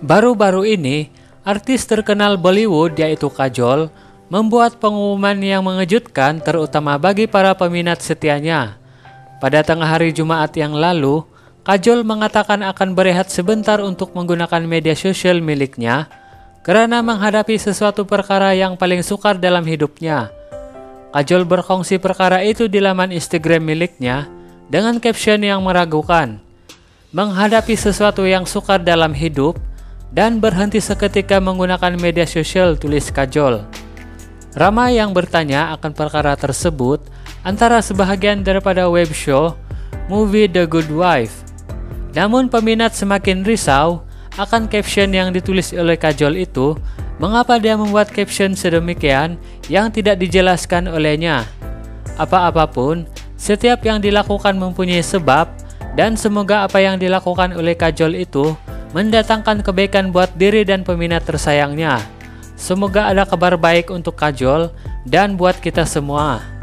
Baru-baru ini, artis terkenal Bollywood yaitu Kajol membuat pengumuman yang mengejutkan terutama bagi para peminat setianya. Pada tengah hari Jumat yang lalu, Kajol mengatakan akan berehat sebentar untuk menggunakan media sosial miliknya karena menghadapi sesuatu perkara yang paling sukar dalam hidupnya. Kajol berkongsi perkara itu di laman Instagram miliknya dengan caption yang meragukan. Menghadapi sesuatu yang sukar dalam hidup dan berhenti seketika menggunakan media sosial, tulis Kajol. Ramai yang bertanya akan perkara tersebut antara sebahagian daripada web show movie The Good Wife. Namun peminat semakin risau akan caption yang ditulis oleh Kajol itu. Mengapa dia membuat caption sedemikian yang tidak dijelaskan olehnya? Apapun, setiap yang dilakukan mempunyai sebab dan semoga apa yang dilakukan oleh Kajol itu mendatangkan kebaikan buat diri dan peminat tersayangnya. Semoga ada kabar baik untuk Kajol dan buat kita semua.